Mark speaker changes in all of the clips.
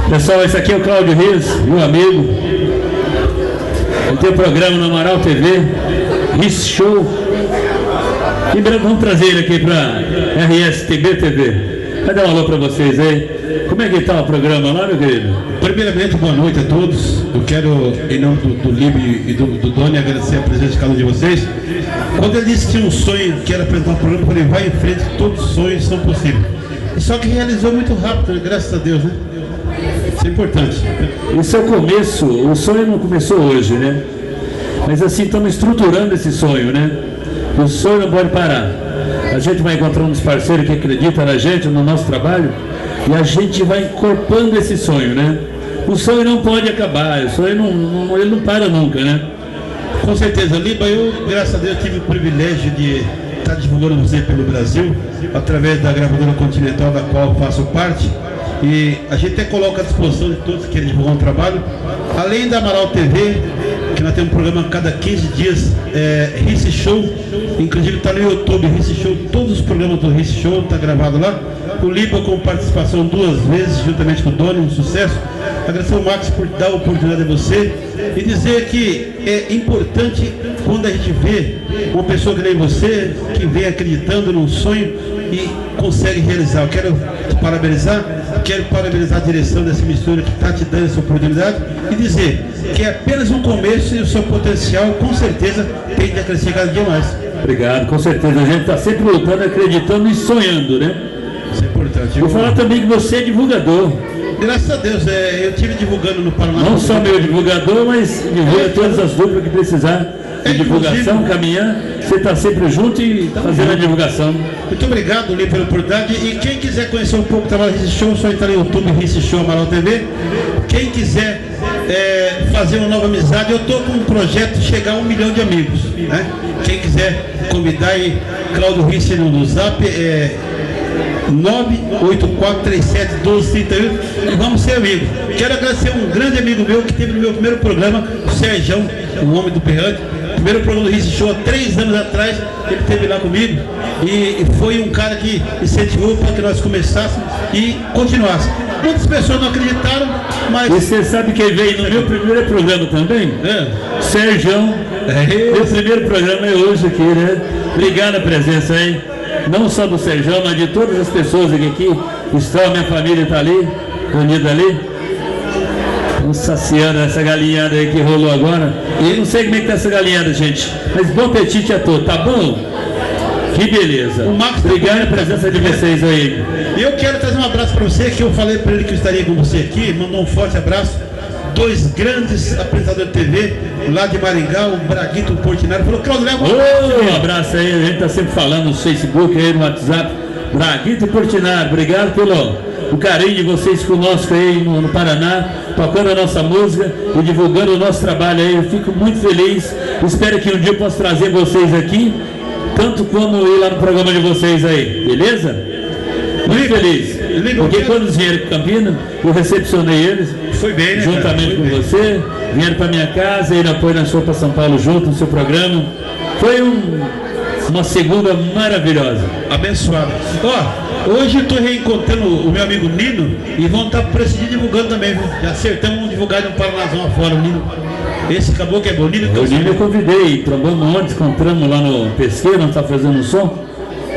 Speaker 1: Pessoal, esse aqui é o Cláudio Rios, meu amigo. Ele tem um programa no Amaral TV, Rios Show. Em breve vamos trazer ele aqui para RSTB TV. Vai dar um alô para vocês aí. Como é que está o programa lá, meu querido?
Speaker 2: Primeiramente, boa noite a todos. Eu quero, em nome do Libe e do Doni, agradecer a presença de cada um de vocês. Quando ele disse que tinha um sonho, que era apresentar um programa, eu falei, vai em frente, todos os sonhos são possíveis. Só que realizou muito rápido, graças a Deus, né? Isso é importante.
Speaker 1: Isso é o começo, o sonho não começou hoje, né? Mas assim, estamos estruturando esse sonho, né? O sonho não pode parar. A gente vai encontrando uns parceiros que acreditam na gente, no nosso trabalho, e a gente vai incorporando esse sonho, né? O sonho não pode acabar, o sonho ele não para nunca, né?
Speaker 2: Com certeza, Liba, eu, graças a Deus, tive o privilégio de estar divulgando você pelo Brasil, através da gravadora Continental, da qual faço parte. E a gente até coloca à disposição de todos que querem divulgar um trabalho. Além da Amaral TV, que nós temos um programa a cada 15 dias, Rios Show, inclusive está no YouTube, Rios Show, todos os programas do Rios Show estão gravados lá. O Liba com participação 2 vezes, juntamente com o Doni, um sucesso. Agradecer ao Max por dar a oportunidade a você e dizer que é importante quando a gente vê uma pessoa que nem você, que vem acreditando num sonho e consegue realizar. Eu quero te parabenizar, quero parabenizar a direção dessa emissora que está te dando essa oportunidade e dizer que é apenas um começo e o seu potencial com certeza tende a crescer cada dia mais.
Speaker 1: Obrigado, com certeza. A gente está sempre lutando, acreditando e sonhando, né?
Speaker 2: Isso é importante.
Speaker 1: Vou falar também que você é divulgador.
Speaker 2: Graças a Deus, eu estive divulgando no Paraná.
Speaker 1: Não só meu divulgador, mas divulga todas as duplas que precisar de divulgação, caminhar. Você está sempre junto e fazendo a divulgação.
Speaker 2: Muito obrigado, Lili, pela oportunidade. E quem quiser conhecer um pouco do trabalho do Rios Show, só entrar no YouTube, Rios Show Amaral TV. Quem quiser fazer uma nova amizade, eu estou com um projeto de chegar a 1 milhão de amigos, né? Quem quiser convidar aí, Cláudio Rios no Zap, 984371238 e vamos ser amigos. Quero agradecer um grande amigo meu que teve no meu primeiro programa, o Sérgio, o homem do Berrante. Primeiro programa do Rios Show há 3 anos atrás, ele esteve lá comigo e foi um cara que incentivou para que nós começássemos e continuássemos. Muitas pessoas não acreditaram, mas...
Speaker 1: E você sabe quem veio no meu primeiro programa também? Sérgio. Meu primeiro programa é hoje aqui, né? Obrigado a presença aí. Não só do Sérgio, mas de todas as pessoas aqui estão, a minha família está ali, reunida ali. Vamos saciando essa galinhada aí que rolou agora. E não sei como é que tá essa galinhada, gente. Mas bom apetite a todos, tá bom? Que beleza.
Speaker 2: O Max
Speaker 1: obrigado a presença de vocês aí.
Speaker 2: E eu quero trazer um abraço para você, que eu falei para ele que eu estaria com você aqui, mandou um forte abraço. 2 grandes apresentadores de TV, lá de Maringá, o Braguito Portinari, falou, Cláudio, leva
Speaker 1: um abraço aí, a gente está sempre falando no Facebook, aí no WhatsApp, Braguito Portinari, obrigado pelo carinho de vocês conosco aí no Paraná, tocando a nossa música e divulgando o nosso trabalho aí. Eu fico muito feliz, espero que um dia eu possa trazer vocês aqui, tanto como ir lá no programa de vocês aí, beleza? Muito feliz. Porque quando eles vieram para Campinas, eu recepcionei eles,
Speaker 2: foi bem, né,
Speaker 1: juntamente com
Speaker 2: bem.
Speaker 1: você, vieram para minha casa, e depois nós fomos para São Paulo junto no seu programa. Foi uma segunda maravilhosa.
Speaker 2: Abençoada. Hoje eu estou reencontrando o meu amigo Nino e vão estar presidindo divulgando também, viu? Já acertamos um divulgado no Paranazão afora, o Nino. Esse acabou que é bom, o Nino.
Speaker 1: O Nino eu convidei, trombamos ontem, encontramos lá no Pesqueiro, não está fazendo um som.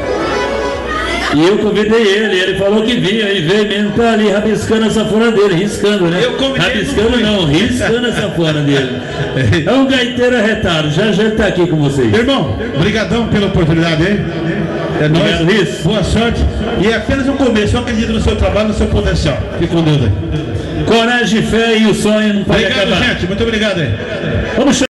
Speaker 1: E eu convidei ele falou que vinha, e veio mesmo, tá ali rabiscando a sanfona dele, riscando, né? Rabiscando não, riscando a sanfona dele. É um gaiteiro arretado, já ele tá aqui com vocês.
Speaker 2: Irmão, brigadão pela oportunidade, hein? É nóis, boa sorte. E é apenas um começo, eu acredito no seu trabalho, no seu potencial. Fique com Deus aí.
Speaker 1: Coragem, fé e o sonho não pode acabar.
Speaker 2: Obrigado, gente, muito obrigado aí.
Speaker 1: Vamos